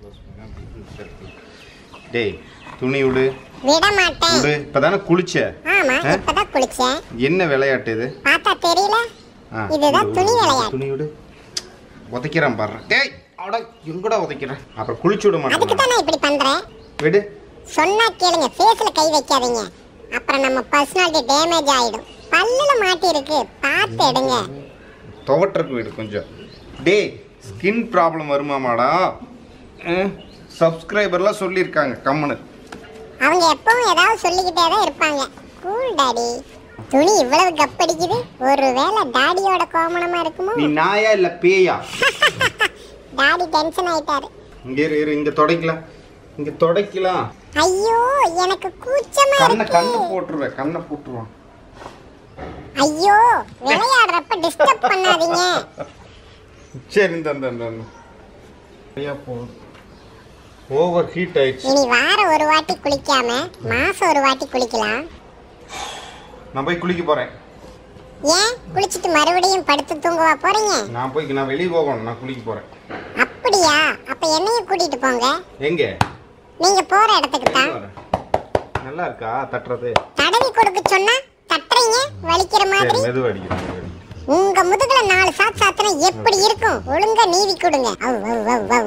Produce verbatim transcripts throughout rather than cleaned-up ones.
டேய் துணி விடு. விட மாட்டேன். விடு. இப்பதானே குளிச்ச. ஆமா இப்பதான் குளிச்சேன். என்ன விளையாட்டு இது? பார்த்தா தெரியல. இதுதான் துணி விளையாட்டு. துணி விடு. உதைக்கறேன் பாரு. டேய் அட எங்கடா உதைக்கற? அப்புறம் குளிச்சு விட மாட்டேன். அதுக்கு தான் நான் இப்படி பண்றேன். விடு. சொன்னா கேளுங்க. ஃபேஸ்ல கை வைக்காதீங்க. அப்புறம் நம்ம பர்சனாலிட்டி டேமேஜ் ஆயிடும். பல்லுல மாட்டி இருக்கு. பார்த்து எடுங்க. துவட்டருக்கு விடு கொஞ்சம். டேய் ஸ்கின் ப்ராப்ளம் வருமாமாடா? சப்ஸ்கிரைபர்லாம் சொல்லியிருக்காங்க கம்மனு. அவங்க எப்பவும் ஏதாவது சொல்லிக்கிட்டே தான் இருப்பாங்க. Cool daddy. துணி இவ்வளவு கப்படிக்குது. ஒருவேளை டாடியோட கோமணமா இருக்குமோ? நீ நாயா இல்ல பேயா? டாடி டென்ஷன் ஆயிட்டாரு. இங்க இரு இரு இங்க தொடக்கலாம். இங்க தொடக்கலாம். ஐயோ எனக்கு கூச்சமா கண்ண இருக்கு. கண்ண போட்டுருவே. கண்ண போட்டுருவான். ஐயோ விளையாடுறப்ப டிஸ்டர்ப் பண்ணாதீங்க. சரி இந்த இந்த இந்த ஐயா போ. ஓவர் ஹீட் ஆயிடுச்சு. இனி வாரம் ஒரு வாட்டி குளிக்காம மாசம் ஒரு வாட்டி குளிக்கலாம். நான் போய் குளிக்க போறேன். ஏன் குளிச்சிட்டு மறுபடியும் படுத்து தூங்கவா போறீங்க? நான் போய் நான் வெளிய போகணும். நான் குளிக்க போறேன். அப்படியா? அப்ப என்னையும் கூட்டிட்டு போங்க. எங்க? நீங்க போற இடத்துக்கு தான். நல்லா இருக்கா தட்டறது? தடவி கொடுக்க சொன்னா தட்டறீங்க வலிக்கிற மாதிரி. சரி மெதுவா அடிக்கிறேன். உங்க முதுகுல நாலு சாத் சாத்துனா எப்படி இருக்கும்? ஒழுங்கா நீவி கொடுங்க. அவ் அவ் அவ் அவ்.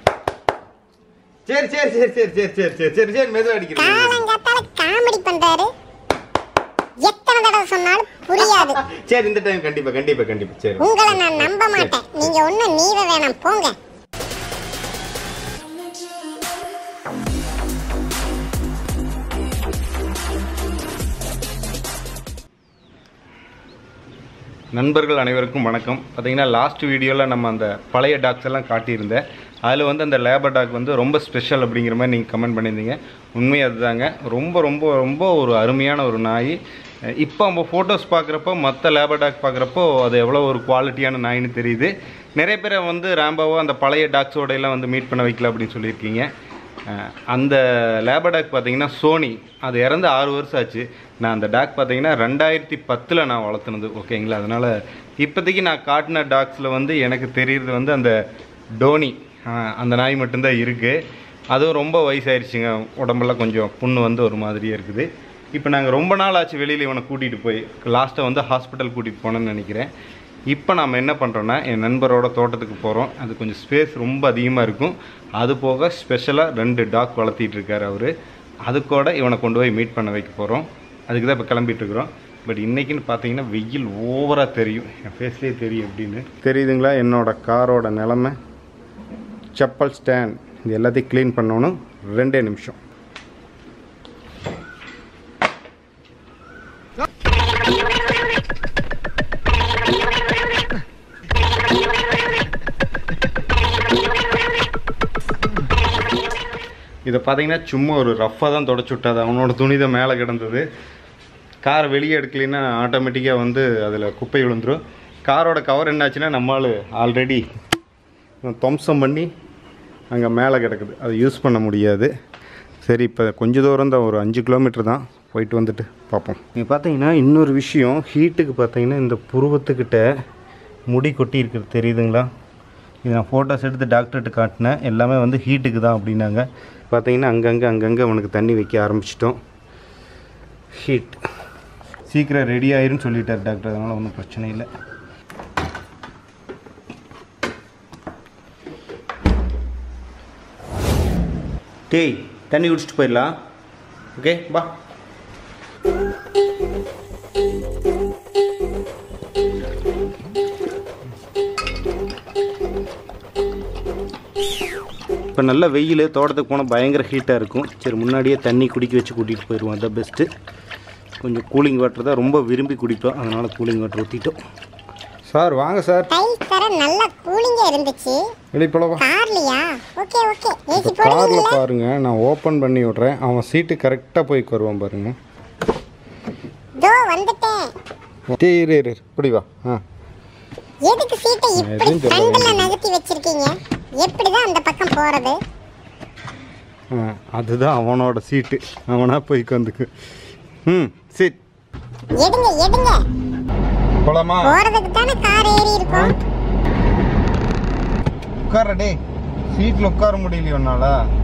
சரி சரி சரி சரி சரி சரி சரி சரி சரி மெதுவா அடிக்கிறேன். காலங்காத்தால காமெடி பண்றாரு. எத்தனை தடவை சொன்னாலும் புரியாது. சரி இந்த டைம் கண்டிப்பா கண்டிப்பா கண்டிப்பா சரி. உங்களை நான் நம்ப மாட்டேன். நீங்க ஒண்ணும் நீவ வேணாம் போங்க. நண்பர்கள் அனைவருக்கும் வணக்கம். பார்த்தீங்கன்னா லாஸ்ட் வீடியோவில் நம்ம அந்த பழைய டாக்ஸ் எல்லாம் காட்டியிருந்தேன். அதில் வந்து அந்த லேபர் டாக் வந்து ரொம்ப ஸ்பெஷல் அப்படிங்கிற மாதிரி நீங்கள் கமெண்ட் பண்ணியிருந்தீங்க. உண்மை அதுதாங்க. ரொம்ப ரொம்ப ரொம்ப ஒரு அருமையான ஒரு நாய். இப்போ நம்ம ஃபோட்டோஸ் பார்க்குறப்போ மற்ற லேபர் டாக் பார்க்குறப்போ அது எவ்வளோ ஒரு குவாலிட்டியான நாயின்னு தெரியுது. நிறைய பேரை வந்து ராம்பாவோ அந்த பழைய டாக்ஸோடையெல்லாம் வந்து மீட் பண்ண வைக்கல அப்படின்னு சொல்லியிருக்கீங்க. அந்த லேபர் டாக் பார்த்தீங்கன்னா சோனி, அது இறந்து ஆறு வருஷம் ஆச்சு. நான் அந்த டாக் பார்த்தீங்கன்னா ரெண்டாயிரத்தி பத்தில் நான் வளர்த்துனது. ஓகேங்களா? அதனால் இப்போதைக்கு நான் காட்டின டாக்ஸில் வந்து எனக்கு தெரியுறது வந்து அந்த டோனி அந்த நாய் மட்டும்தான் இருக்குது. அதுவும் ரொம்ப வயசாயிருச்சுங்க. உடம்பெல்லாம் கொஞ்சம் புண்ணு வந்து ஒரு மாதிரியே இருக்குது. இப்போ நாங்கள் ரொம்ப நாள் ஆச்சு வெளியில் இவனை கூட்டிகிட்டு போய். லாஸ்ட்டாக வந்து ஹாஸ்பிட்டல் கூட்டிகிட்டு போனேன்னு நினைக்கிறேன். இப்போ நம்ம என்ன பண்ணுறோன்னா என் நண்பரோட தோட்டத்துக்கு போகிறோம். அது கொஞ்சம் ஸ்பேஸ் ரொம்ப அதிகமாக இருக்கும். அது போக ஸ்பெஷலாக ரெண்டு டாக் வளர்த்திட்டு இருக்கார் அவர். அதுக்கூட இவனை கொண்டு போய் மீட் பண்ண வைக்க போகிறோம். அதுக்கு தான் இப்போ கிளம்பிட்டுருக்குறோம். பட் இன்றைக்கின்னு பார்த்தீங்கன்னா வெயில் ஓவராக தெரியும். என் ஃபேஸ்லேயே தெரியும் அப்படின்னு தெரியுதுங்களா? என்னோடய காரோட நிலமை. செப்பல் ஸ்டாண்ட் இது எல்லாத்தையும் க்ளீன் பண்ணணும். ரெண்டே நிமிஷம். இதை பார்த்தீங்கன்னா சும்மா ஒரு ரஃப்பாக தான் தொடச்சி விட்டாது. அவனோட துணி தான் மேலே கிடந்தது. காரை வெளியே எடுக்கலைன்னா ஆட்டோமேட்டிக்காக வந்து அதில் குப்பை விழுந்துடும். காரோட கவர் என்னாச்சுன்னா நம்மளால் ஆல்ரெடி துவம்சம் பண்ணி அங்கே மேலே கிடக்குது. அது யூஸ் பண்ண முடியாது. சரி இப்போ கொஞ்சம் தூரம் தான், ஒரு அஞ்சு கிலோமீட்டர் தான். போயிட்டு வந்துட்டு பார்ப்போம். நீங்கள் பார்த்தீங்கன்னா இன்னொரு விஷயம், ஹீட்டுக்கு பார்த்தீங்கன்னா இந்த புருவத்துக்கிட்ட முடி கொட்டி இருக்குது தெரியுதுங்களா? இது நான் ஃபோட்டோஸ் எடுத்து டாக்டர்கிட்ட காட்டினேன். எல்லாமே வந்து ஹீட்டுக்கு தான் அப்படின்னாங்க. பார்த்தீங்கன்னா அங்கங்கே அங்கங்கே அவனுக்கு தண்ணி வைக்க ஆரம்பிச்சிட்டோம். ஹீட் சீக்கிரம் ரெடி ஆயிருன்னு சொல்லிட்டார் டாக்டர். அதனால் ஒன்றும் பிரச்சனை இல்லை. டேய் தண்ணி குடிச்சிட்டு போயிடலாம். ஓகே பா. இப்போ நல்ல வெயில், தோட்டத்துக்கு போனால் பயங்கர ஹீட்டாக இருக்கும். சரி முன்னாடியே தண்ணி குடிக்க வச்சு கூட்டிகிட்டு போயிடுவோம். அதுதான் பெஸ்ட்டு. கொஞ்சம் கூலிங் வாட்டர் தான் ரொம்ப விரும்பி குடிப்போம். அதனால் கூலிங் வாட்டர் ஊற்றிட்டோம். சார் வாங்க சார். டைல்ஸ் தர நல்ல கூலிங்கா இருந்துச்சு. வெளிப்பளவா கார்லயா? Okay okay. ஏசி காரில் போடுங்க. பாருங்க, நான் ஓப்பன் பண்ணி விட்றேன். அவன் சீட்டு கரெக்டாக போய் வருவான் பாருங்க. தோ வந்துட்டேன். டே இரு இரு இப்படி வா. ஆ எதுக்கு சீட்டை இப்படி ஃப்ரண்ட்ல நகர்த்தி வச்சிருக்கீங்க? எப்படி தான் அந்த பக்கம் போறது? ஆ அதுதான் அவனோட சீட்டு. அவனா போய் உட்காந்துக்கு. ம் சீட் எடுங்க எடுங்க. போலாமா? போறதுக்கு தானே கார் ஏறி இருக்கும். உட்கார டே. சீட்டில் உட்கார முடியலையோ உன்னால?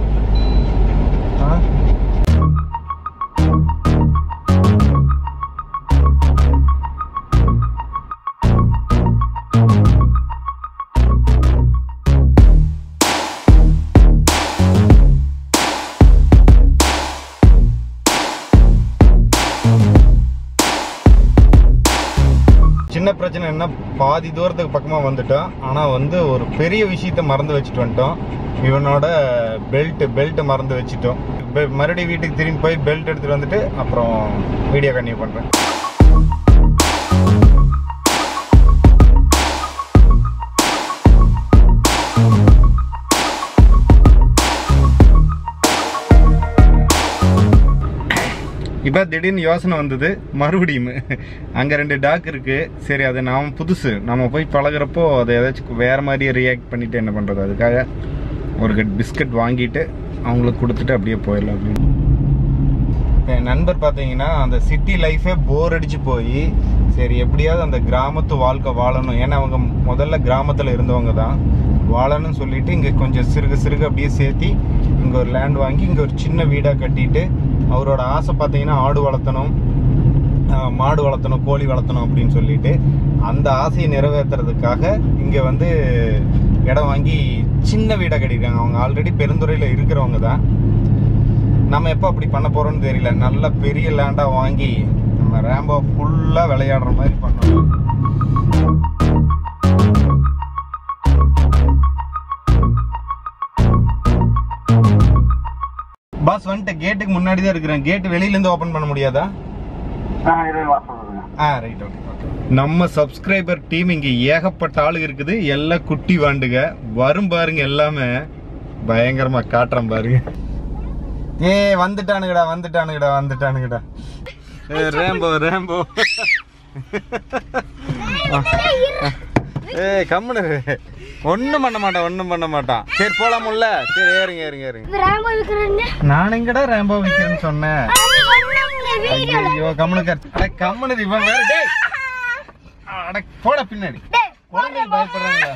சின்ன பிரச்சனை என்ன, பாதி தூரத்துக்கு பக்கமாக வந்துட்டோம். ஆனால் வந்து ஒரு பெரிய விஷயத்த மறந்து வச்சுட்டு வந்துட்டோம். இவனோட பெல்ட்டு பெல்ட்டு மறந்து வச்சுட்டோம். மறுபடியும் வீட்டுக்கு திரும்பி போய் பெல்ட் எடுத்துகிட்டு வந்துட்டு அப்புறம் வீடியோ கண்டினியூ பண்ணுறேன். இப்போ திடீர்னு யோசனை வந்தது மறுபடியும். அங்கே ரெண்டு டாக் இருக்குது. சரி, அது நாம் புதுசு, நம்ம போய் பழகிறப்போ அதை ஏதாச்சும் வேறு மாதிரியே ரியாக்ட் பண்ணிவிட்டு என்ன பண்ணுறது, அதுக்காக ஒரு கட் பிஸ்கட் வாங்கிட்டு அவங்களுக்கு கொடுத்துட்டு அப்படியே போயிடலாம் அப்படின்னு. என் நண்பர் பார்த்தீங்கன்னா அந்த சிட்டி லைஃபே போர் அடித்து போய் சரி எப்படியாவது அந்த கிராமத்து வாழ்க்கை வாழணும், ஏன்னா அவங்க முதல்ல கிராமத்தில் இருந்தவங்க தான், வாழணும்னு சொல்லிட்டு இங்கே கொஞ்சம் சிறுக சிறுக அப்படியே சேர்த்தி இங்கே ஒரு லேண்ட் வாங்கி இங்கே ஒரு சின்ன வீடாக கட்டிட்டு அவரோட ஆசை பார்த்தீங்கன்னா ஆடு வளர்த்தணும், மாடு வளர்த்தணும், கோழி வளர்த்தணும் அப்படின்னு சொல்லிட்டு அந்த ஆசையை நிறைவேற்றுறதுக்காக இங்கே வந்து இடம் வாங்கி சின்ன வீடாக கட்டியிருக்காங்க. அவங்க ஆல்ரெடி பெருந்துறையில் இருக்கிறவங்க தான். நம்ம எப்போ அப்படி பண்ண போகிறோம்னு தெரியல. நல்ல பெரிய லேண்டாக வாங்கி நம்ம ரேம்போ ஃபுல்லாக விளையாடுற மாதிரி பண்ணணும். பாஸ் வந்துட்டு கேட்டுக்கு முன்னாடி தான் இருக்கிறேன். கேட் வெளியிலேருந்து ஓப்பன் பண்ண முடியாதா? ஆ ரைட், ஓகே ஓகே. நம்ம சப்ஸ்கிரைபர் டீம் இங்கே ஏகப்பட்ட ஆளுங்க இருக்குது. எல்லாம் குட்டி வாண்டுங்க வரும் பாருங்க, எல்லாமே பயங்கரமா காட்டுறேன் பாருங்க. ஏ வந்துட்டானுங்கடா வந்துட்டானுங்கடா வந்துட்டானுங்கடா. ஏ ரேம்போ ரேம்போ. ஏ கம்முனு, ஒன்றும் பண்ண மாட்டான் ஒன்றும் பண்ண மாட்டான். சரி போலாமுல்ல? சரி ஏறுங்க ஏறுங்க ஏறுங்க. நான் எங்கடா ரேம்போ விற்கிறேன்னு சொன்னேன்? ஐயோ கம்முனுக்கு கம்முனு இவன் வேற. டேய் அட போட பின்னாடி, குழந்தைங்க பயப்படுறாங்க.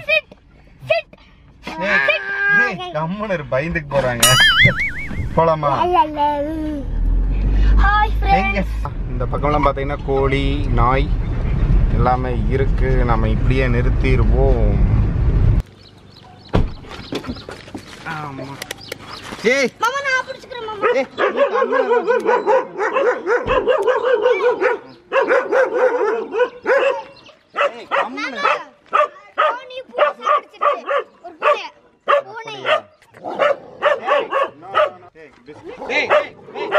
கம்முனு பயந்துக்கு போறாங்க. போலாமா? இந்த பக்கம்லாம் பார்த்தீங்கன்னா கோழி நாய் எல்லாமே இருக்கு. நம்ம இப்படியே நிறுத்திடுவோம். ஆமா ஏய் மாமா நான் பிடிச்சுக்கிறேன் மாமா. ஏய் நீ கம்முனு ஏய் கம்முனு நீ பூசை அடிச்சிட்டு ஒரு பூனை பூனை. ஏய் நோ நோ ஏய் ஏய் ஏய்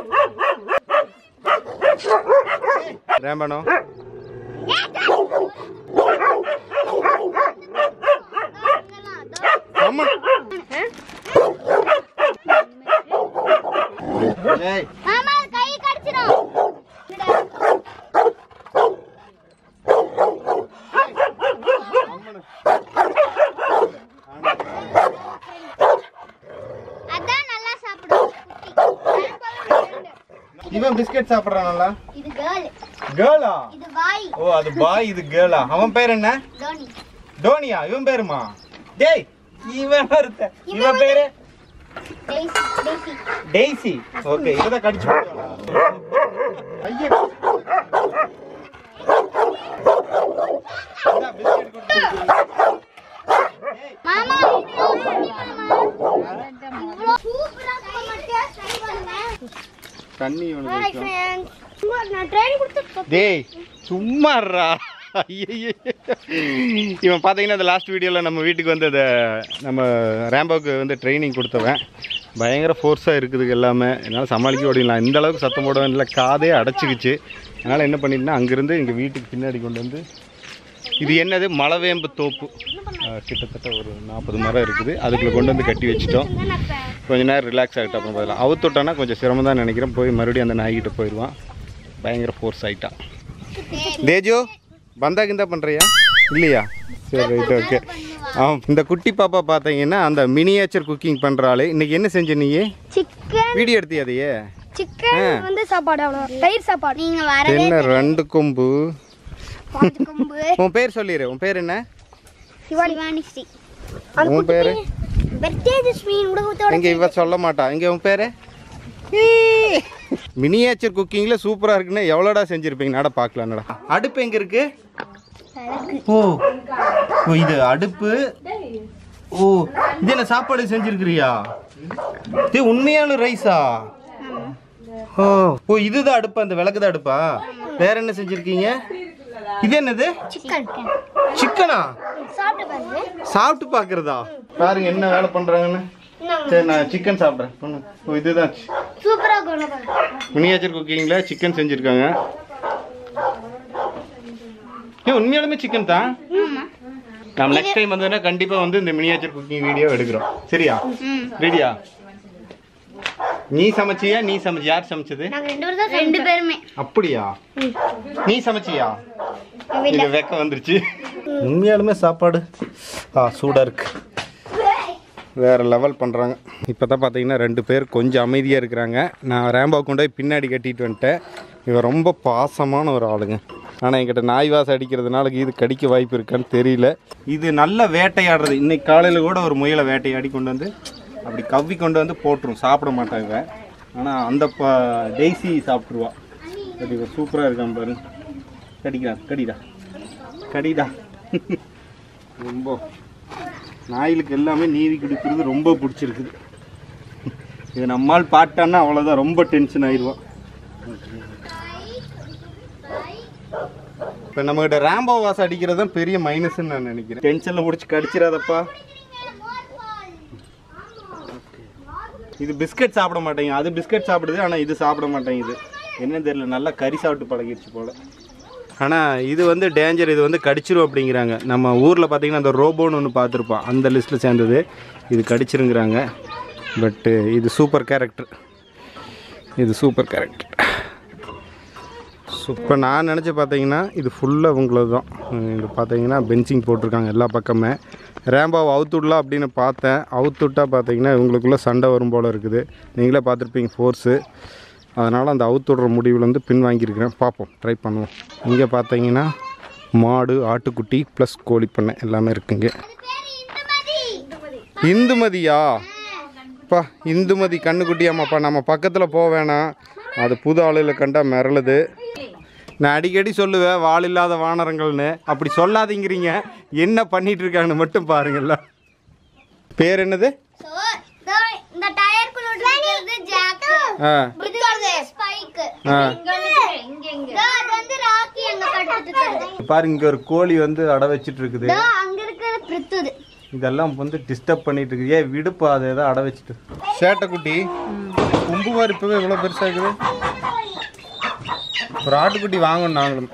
ரேம்பனோ மாமா ஏய் மாமா கை கடிச்சிரும். அதான் நல்லா சாப்பிடும். இவன் பிஸ்கட் சாப்பிடுறானல்ல? இது கேர்ள். கேர்ளா? இது பாய். ஓ அது பாய், இது கேர்ளா. அவன் பேர் என்ன? டோனி. டோனியா? இவன் பேருமா? டேய் இவன் வருத. இவன் பேரு டெய்சி. டெய்சி. டெய்சி. ஓகே இத கடிச்சு போடுறா. ஐயே இத பிஸ்கட் கொடுத்து. மாமா இவ்ளோ சூப்பரா சமைச்சா ட்ரை பண்ணுங்க. தண்ணி வந்து நான் ட்ரை கொடுத்து. டேய் சும்மாறா. ஐயோ இவன் பார்த்தீங்கன்னா அந்த லாஸ்ட் வீடியோவில் நம்ம வீட்டுக்கு வந்து அதை நம்ம ரேம்போவுக்கு வந்து ட்ரைனிங் கொடுத்தவன். பயங்கர ஃபோர்ஸாக இருக்குது எல்லாமே. என்னால் சமாளிக்க முடியல. இந்த அளவுக்கு சத்தம் போட இல்லை, காதே அடைச்சிக்கிச்சு. அதனால் என்ன பண்ணிட்டுனா அங்கேருந்து எங்கள் வீட்டுக்கு பின்னாடி கொண்டு வந்து, இது என்னது மலவேம்பு தோப்பு, கிட்டத்தட்ட ஒரு நாற்பது மரம் இருக்குது. அதுக்குள்ளே கொண்டு வந்து கட்டி வச்சுட்டோம். கொஞ்சம் நேரம் ரிலாக்ஸ் ஆகிட்டு அப்புறம் பதிலாக அவுத்துட்டோன்னா கொஞ்சம் சிரமம் தான் நினைக்கிறேன். போய் மறுபடியும் அந்த நாய்கிட்ட போயிடுவான். பயங்கர ஃபோர்ஸ் ஆகிட்டான். தேஜோ பந்தா கிந்தா பண்ணுறியா இல்லையா? சரி ரைட் ஓகே. ஆ இந்த குட்டி பாப்பா பார்த்தீங்கன்னா அந்த மினியேச்சர் குக்கிங் பண்ணுற ஆள். இன்றைக்கி என்ன செஞ்ச நீ? சிக்கன் வீடியோ எடுத்தியா? அதையே சிக்கன் வந்து சாப்பாடு, அவ்வளோ தயிர் சாப்பாடு. நீங்கள் வர என்ன ரெண்டு கொம்பு கொம்பு. உன் பேர் சொல்லிடு. உன் பேர் என்ன? சிவானி ஸ்ரீ. உன் பேர் எங்க இவ சொல்ல மாட்டா. இங்க உன் பேரு மினியேச்சர் குக்கிங்ல சூப்பரா இருக்குன்னு எவ்வளோடா செஞ்சிருப்பீங்க? நட பார்க்கலாம். நட அடுப்பு எங்க இருக்கு? ஓ ஓ இது அடுப்பு. ஓ இது என்ன சாப்பாடு செஞ்சிருக்கிறியா? இது உண்மையான ரைஸா? ஓ ஓ இதுதான் அடுப்பா? அந்த விளக்கு தான் அடுப்பா? வேற என்ன செஞ்சிருக்கீங்க? இது என்னது? சிக்கனா? சாப்பிட்டு பாக்குறதா? பாருங்க என்ன வேலை பண்றாங்கன்னு. சரி நான் சிக்கன் சாப்பிட்றேன். ஓ இதுதான் மினியேச்சர் குக்கிங்ல சிக்கன் செஞ்சிருக்காங்க. ஏன் உண்மையாலுமே சிக்கன் தான்? நம்ம நெக்ஸ்ட் டைம் வந்ததுன்னா கண்டிப்பா வந்து இந்த மினியேச்சர் குக்கிங் வீடியோ எடுக்கிறோம். சரியா? ரெடியா? நீ சமைச்சியா? நீ சமைச்சி யார் சமைச்சது? ரெண்டு பேருமே. அப்படியா? நீ சமைச்சியா? இது வெக்க வந்துருச்சு. உண்மையாலுமே சாப்பாடு ஆ சூடா இருக்கு. வேறு லெவல் பண்ணுறாங்க. இப்போ தான் பார்த்தீங்கன்னா ரெண்டு பேர் கொஞ்சம் அமைதியாக இருக்கிறாங்க. நான் ரேம்பா கொண்டு போய் பின்னாடி கட்டிட்டு வந்துட்டேன். இவன் ரொம்ப பாசமான ஒரு ஆளுங்க. ஆனால் என்கிட்ட நாய் வாசம் அடிக்கிறதுனால இது கடிக்க வாய்ப்பு இருக்கான்னு தெரியல. இது நல்ல வேட்டையாடுறது. இன்னைக்கு காலையில் கூட ஒரு முயலை வேட்டையாடி கொண்டு வந்து அப்படி கவ்வி கொண்டு வந்து போட்டுரும். சாப்பிட மாட்டாங்க. ஆனால் அந்த ப டெய்ஸி சாப்பிட்ருவா. அது இவன் சூப்பராக இருக்கான் பாரு. கடிக்கிறா கடிடா கடிடா. ரொம்ப நாய்களுக்கு எல்லாமே நீவி குடிக்கிறது ரொம்ப பிடிச்சிருக்குது. இது நம்மால் பாட்டான்னா அவ்வளோதான், ரொம்ப டென்ஷன் ஆயிடுவான். இப்போ நம்மகிட்ட ரேம்போ வாசம் அடிக்கிறது தான் பெரிய மைனஸ்ன்னு நான் நினைக்கிறேன். டென்ஷனில் முடிச்சு கடிச்சிடாதப்பா. இது பிஸ்கட் சாப்பிட மாட்டேங்க. அது பிஸ்கட் சாப்பிடுது, ஆனால் இது சாப்பிட மாட்டேங்குது. என்னன்னு தெரியல, நல்லா கறி சாப்பிட்டு பழகிடுச்சு போல். ஆனால் இது வந்து டேஞ்சர். இது வந்து கடிச்சிரும் அப்படிங்கிறாங்க. நம்ம ஊரில் பார்த்தீங்கன்னா அந்த ரோபோன்னு ஒன்று பார்த்துருப்போம், அந்த லிஸ்ட்டில் சேர்ந்தது. இது கடிச்சிருங்கிறாங்க. பட்டு இது சூப்பர் கேரக்டர். இது சூப்பர் கேரக்டர். இப்போ நான் நினச்சி பார்த்தீங்கன்னா இது ஃபுல்லாக உங்களது தான். இது பார்த்தீங்கன்னா பென்சிங் போட்டிருக்காங்க எல்லா பக்கமே. ரேம்பாவை அவுத்துடலாம் அப்படின்னு பார்த்தேன். அவுத்துட்டா பார்த்தீங்கன்னா இவங்களுக்குள்ளே சண்டை வரும் போல் இருக்குது. நீங்களே பார்த்துருப்பீங்க ஃபோர்ஸு. அதனால் அந்த அவுத்துடுற முடிவில் வந்து பின் வாங்கியிருக்கிறேன். பார்ப்போம், ட்ரை பண்ணுவோம். இங்கே பார்த்தீங்கன்னா மாடு, ஆட்டுக்குட்டி ப்ளஸ் கோழிப்பண்ணை எல்லாமே இருக்குங்க. இந்துமதியா? அப்பா இந்துமதி கண்ணுக்குட்டியாமாப்பா. நம்ம பக்கத்தில் போக வேணாம், அது புது ஆளுகளை கண்டா மிரளுது. நான் அடிக்கடி சொல்லுவேன் வாள் இல்லாத வானரங்கள்னு. அப்படி சொல்லாதீங்கிறீங்க. என்ன பண்ணிட்டு இருக்காங்கன்னு மட்டும் பாருங்கள்ல. பேர் என்னது? பாருங்க இங்க ஒரு கோழி வந்து அடை வச்சிட்டு இருக்குது. இதெல்லாம் வந்து டிஸ்டர்ப் பண்ணிட்டு இருக்கு. ஏன் விடுப்பா, அதை ஏதோ அடை வச்சுட்டு. சேட்டைக்குட்டி கும்பு மாதிரி இப்பவே இவ்வளவு பெருசா இருக்குது. ஒரு ஆட்டுக்குட்டி வாங்கணும் நாங்களும்.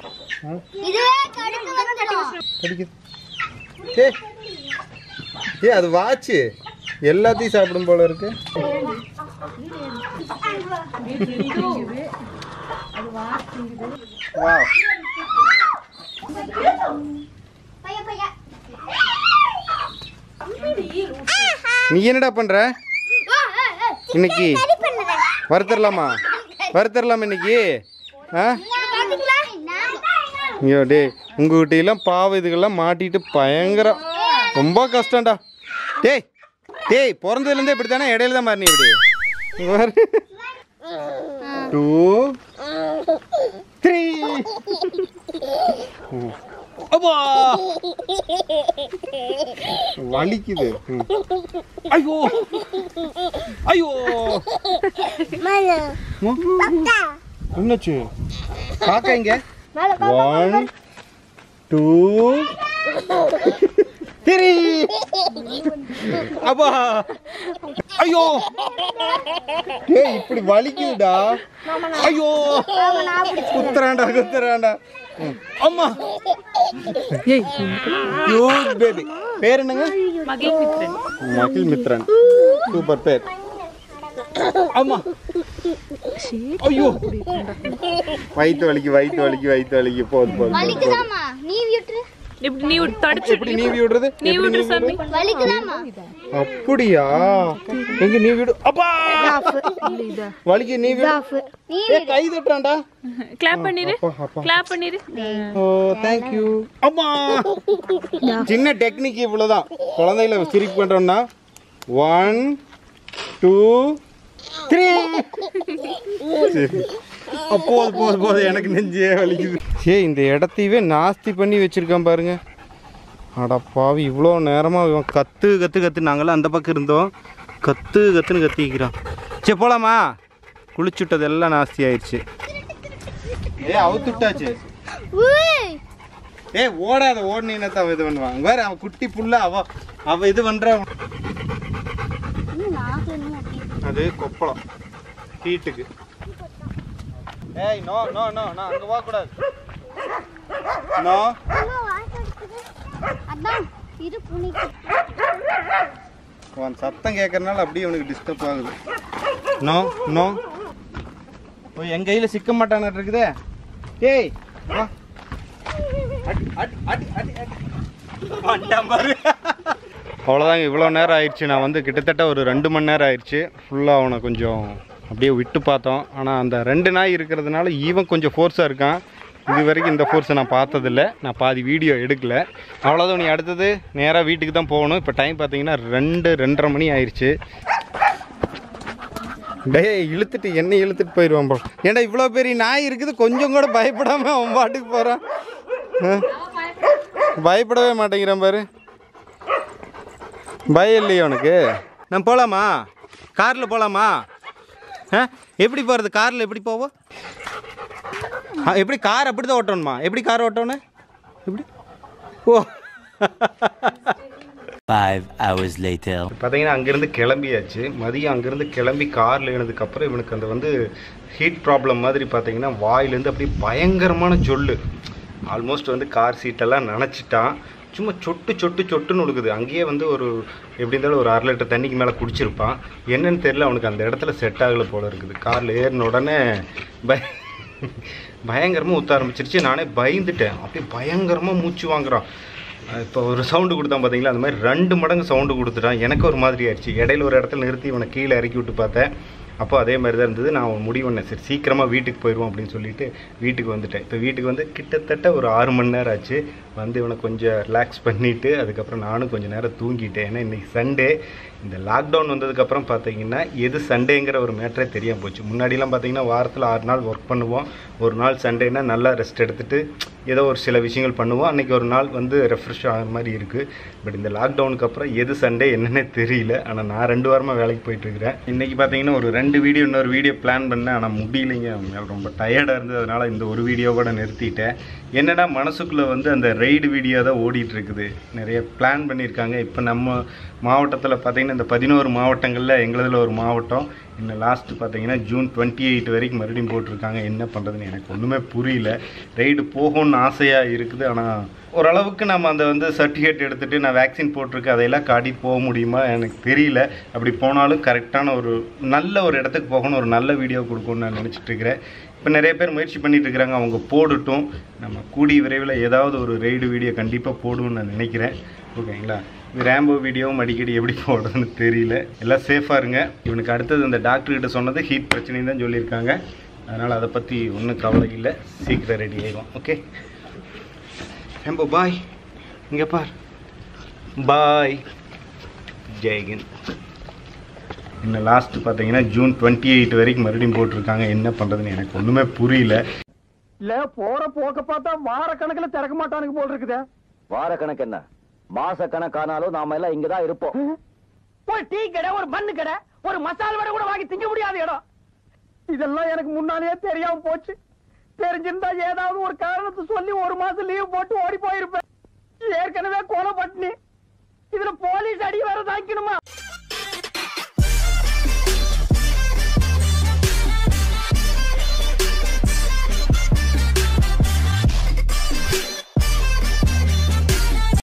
ஏ ஏ அது வாச்சு எல்லாத்தையும் சாப்பிடும் போல இருக்கு. நீ என்னடா பண்ற இன்னைக்கு? வறுத்தரலாமா? வறுத்தரலாமா இன்னைக்கு? ஐயோ டே, உங்ககிட்டலாம் பாவம் இதுக்கெல்லாம் மாட்டிட்டு பயங்கரம் ரொம்ப கஷ்டம்டா. டேய் டேய் பிறந்ததுலேருந்தே இப்படி தானே? இடையில தான் மாறினி இப்படி. Two three. அப்பா வலிக்குது. ஐயோ ஐயோ என்னாச்சு? காக்கா இங்க. One two three. அப்பா ஐயோ டேய் இப்படி வலிக்குதுடா. ஐயோ குத்துறாண்டா குத்துறாண்டா. அம்மா பேபி. பேர் என்னங்க? மகிழ் மித்ரன். மகிழ் மித்ரன் சூப்பர் பேர். அம்மா ஐயோ வயிற்று வலிக்கு வயிற்று வலிக்கு வயிற்று வலிக்கு. போது போது அப்படியா? எங்க நீ விடு. அப்பா வலிக்கு நீ விடு. கை தட்டுறான்டா. கிளாப் பண்ணிரு, கிளாப் பண்ணிரு. Oh thank you. அம்மா சின்ன டெக்னிக் இவ்வளவுதான். குழந்தைகளை சிரிப்பு பண்றோம்னா ஒன் டூ த்ரீ. போது போது போது எனக்கு நெஞ்சே வலிக்குது. சே இந்த இடத்தையவே நாஸ்தி பண்ணி வச்சிருக்கான் பாருங்க. அடப்பாவி இவ்வளோ நேரமாக இவன் கற்று கற்று கற்று நாங்களாம் அந்த பக்கம் இருந்தோம். கற்று கற்றுன்னு கத்திக்கிறான். சரி போகலாமா? குளிச்சுட்டது எல்லாம் நாஸ்தி ஆயிடுச்சு. ஏ அவுத்து விட்டாச்சு. ஏ ஓடாத ஓடுனீன்னா தான் இது பண்ணுவான். வேற அவன் குட்டி புள்ள அவ அவ இது பண்ற. அது கொப்பளம் ஹீட்டுக்கு. ஏய் நோ நோ நோ நான் அங்க போக கூடாது. நோ அதான் இது புனிக்கு. அவன் சத்தம் கேட்கறனால அப்படியே அவனுக்கு டிஸ்டர்ப் ஆகுது. நோ நோ ஓ என் கையில சிக்க மாட்டான இருக்குதே. ஏய் வா அவ்வளோதாங்க. இவ்வளோ நேரம் ஆயிடுச்சு. நான் வந்து கிட்டத்தட்ட ஒரு ரெண்டு மணி நேரம் ஆயிடுச்சு. ஃபுல்லாக அவனை கொஞ்சம் அப்படியே விட்டு பார்த்தோம். ஆனால் அந்த ரெண்டு நாய் இருக்கிறதுனால ஈவன் கொஞ்சம் ஃபோர்ஸாக இருக்கான். இது வரைக்கும் இந்த ஃபோர்ஸை நான் பார்த்ததில்ல. நான் பாதி வீடியோ எடுக்கலை. அவ்வளோதான். நீ அடுத்தது நேராக வீட்டுக்கு தான் போகணும். இப்போ டைம் பார்த்தீங்கன்னா ரெண்டு ரெண்டரை மணி ஆயிடுச்சு. டே இழுத்துட்டு என்ன இழுத்துட்டு போயிடுவான் போல். ஏன்டா இவ்வளோ பெரிய நாய் இருக்குது கொஞ்சம் கூட பயப்படாமல் அவன் பாட்டுக்கு போகிறான். பயப்படவே மாட்டேங்கிறான் பாரு. பயம் இல்லையா உனக்கு? நான் போகலாமா? காரில் போகலாமா? ஆ எப்படி போகிறது? காரில் எப்படி போவோம்? எப்படி கார் அப்படி தான் ஓட்டணுமா? எப்படி கார் ஓட்டணும்? எப்படி? ஓ Five hours later. பார்த்தீங்கன்னா அங்கேருந்து கிளம்பியாச்சு. மதியம் அங்கேருந்து கிளம்பி காரில் ஏனதுக்கப்புறம் இவனுக்கு அந்த வந்து ஹீட் ப்ராப்ளம் மாதிரி பார்த்தீங்கன்னா வாயிலேருந்து அப்படியே பயங்கரமான ஜொல்லு. ஆல்மோஸ்ட் வந்து கார் சீட்டெல்லாம் நினச்சிட்டான். சும்மா சொட்டு சொட்டு சொட்டுன்னு உழுகுது. அங்கேயே வந்து ஒரு எப்படி இருந்தாலும் ஒரு அரை லிட்டர் தண்ணிக்கு மேலே குடிச்சிருப்பான். என்னன்னு தெரியல அவனுக்கு அந்த இடத்துல செட் ஆகலை போல இருக்குது. காரில் ஏறின உடனே பய பயங்கரமாக ஊற்ற ஆரம்பிச்சிருச்சு. நானே பயந்துட்டேன். அப்படியே பயங்கரமாக மூச்சு வாங்குறான். இப்போ ஒரு சவுண்டு கொடுத்தான் பார்த்தீங்களா, அந்த மாதிரி ரெண்டு மடங்கு சவுண்டு கொடுத்துட்டான். எனக்கு ஒரு மாதிரி ஆயிடுச்சு. இடையில ஒரு இடத்துல நிறுத்தி இவனை கீழே இறக்கி விட்டு பார்த்தேன். அப்போ அதே மாதிரி தான் இருந்தது. நான் முடிவு பண்ணேன் சரி சீக்கிரமாக வீட்டுக்கு போயிடுவோம் அப்படின்னு சொல்லிட்டு வீட்டுக்கு வந்துட்டேன். இப்போ வீட்டுக்கு வந்து கிட்டத்தட்ட ஒரு ஆறு மணி நேரம் ஆச்சு. வந்து இவனை கொஞ்சம் ரிலாக்ஸ் பண்ணிவிட்டு அதுக்கப்புறம் நானும் கொஞ்சம் நேரம் தூங்கிட்டேன். ஏன்னா இன்றைக்கி சண்டே. இந்த லாக்டவுன் வந்ததுக்கப்புறம் பார்த்தீங்கன்னா எது சண்டேங்கிற ஒரு மேட்டரே தெரியாமல் போச்சு. முன்னாடிலாம் பார்த்தீங்கன்னா வாரத்தில் ஆறு நாள் ஒர்க் பண்ணுவோம். ஒரு நாள் சண்டேனா நல்லா ரெஸ்ட் எடுத்துகிட்டு ஏதோ ஒரு சில விஷயங்கள் பண்ணுவோம். அன்றைக்கி ஒரு நாள் வந்து ரெஃப்ரெஷ் ஆகிற மாதிரி இருக்குது. பட் இந்த லாக்டவுனுக்கு அப்புறம் எது சண்டே என்னன்னே தெரியல. ஆனால் நான் ரெண்டு வாரமாக வேலைக்கு போயிட்டுருக்கிறேன். இன்றைக்கி பார்த்தீங்கன்னா ஒரு ரெண்டு வீடியோ இன்னொரு வீடியோ பிளான் பண்ணேன். ஆனால் முடியலைங்க. ரொம்ப டயர்டாக இருந்தது. அதனால் இந்த ஒரு வீடியோ கூட நிறுத்திட்டேன். என்னென்னா மனசுக்குள்ளே வந்து அந்த ரைடு வீடியோ தான் ஓடிட்டுருக்குது. நிறைய பிளான் பண்ணியிருக்காங்க. இப்போ நம்ம மாவட்டத்தில் பார்த்திங்கன்னா இந்த பதினோரு மாவட்டங்களில் எங்களதில் ஒரு மாவட்டம். இன்னும் லாஸ்ட்டு பார்த்தீங்கன்னா ஜூன் டுவெண்ட்டி எயிட் வரைக்கும் மறுபடியும் போட்டிருக்காங்க. என்ன பண்ணுறதுன்னு எனக்கு ஒன்றுமே புரியல. ரைடு போகணும்னு ஆசையாக இருக்குது. ஆனால் ஓரளவுக்கு நம்ம அந்த வந்து சர்டிஃபிகேட் எடுத்துகிட்டு நான் வேக்சின் போட்டிருக்கு அதையெல்லாம் காட்டி போக முடியுமா எனக்கு தெரியல. அப்படி போனாலும் கரெக்டான ஒரு நல்ல ஒரு இடத்துக்கு போகணும், ஒரு நல்ல வீடியோ கொடுக்கணும்னு நான் நினச்சிட்டு இருக்கிறேன். இப்போ நிறைய பேர் முயற்சி பண்ணிகிட்டு இருக்கிறாங்க. அவங்க போடட்டும். நம்ம கூடிய விரைவில் ஏதாவது ஒரு ரைடு வீடியோ கண்டிப்பாக போடுவோம்னு நான் நினைக்கிறேன். ஓகேங்களா? ரேம்போ வீடியோவும் அடிக்கடி எப்படி போடுறதுன்னு தெரியல. எல்லாம் சேஃபாக இருங்க. இவனுக்கு அடுத்தது அந்த டாக்டர்கிட்ட சொன்னது ஹீட் பிரச்சனைன்னு தான் சொல்லியிருக்காங்க. அதனால் அதை பற்றி ஒன்றும் கவலை இல்லை. சீக்கிரம் ரெடி ஆகிடும். Okay Rambo bye. இங்கே பார். பாய். ஜெய்ஹிந்த். இன்னும் லாஸ்ட்டு பார்த்தீங்கன்னா ஜூன் டுவெண்ட்டி எயிட் வரைக்கும் மறுபடியும் போட்டிருக்காங்க. என்ன பண்ணுறதுன்னு எனக்கு ஒன்றுமே புரியல. இல்லை போகிற போக்க பார்த்தா வார கணக்கில் திறக்க மாட்டானுங்க போல் இருக்குதே. வார கணக்கு என்ன மாச கணக்கானாலும் நாம எல்லாம் இங்கதான் இருப்போம். ஒரு டீ கடை, ஒரு பண்ணு கடை, ஒரு மசால் வடை கூட வாங்கி திங்க முடியாத இடம். இதெல்லாம் எனக்கு முன்னாலேயே தெரியாம போச்சு. தெரிஞ்சிருந்தா ஏதாவது ஒரு காரணத்தை சொல்லி ஒரு மாசம் லீவ் போட்டு ஓடி போயிருப்பேன். ஏற்கனவே கொலை பட்டினி. இதுல போலீஸ் அடி வேற தாக்கணுமா?